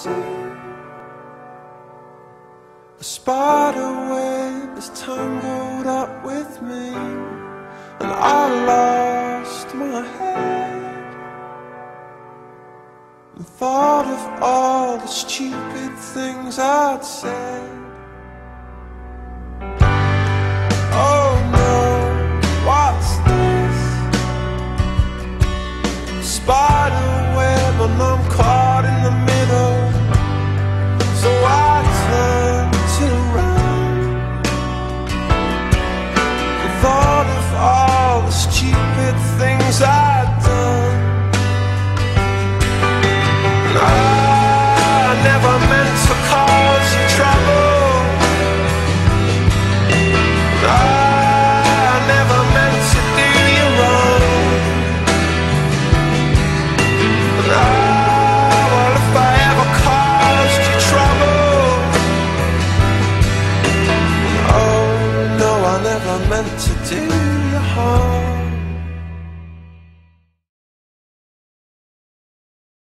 see. A spider web is tangled up with me, and I lost my head and thought of all the stupid things I'd said. Oh no, what's this? Spider web and I'm caught in the middle. So I turned around and thought of all the stupid things I'd done. And I never meant to cause you trouble. And I never meant to do you wrong. And well, if I ever caused you trouble, oh no, I never meant to do you harm.